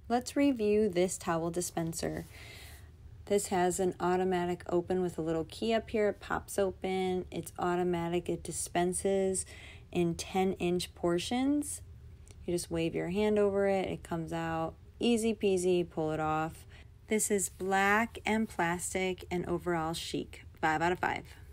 Let's review this towel dispenser. This has an automatic open with a little key up here. It pops open. It's automatic. It dispenses in 10-inch portions. You just wave your hand over it. It comes out. Easy peasy. Pull it off. This is black and plastic and overall chic. 5 out of 5.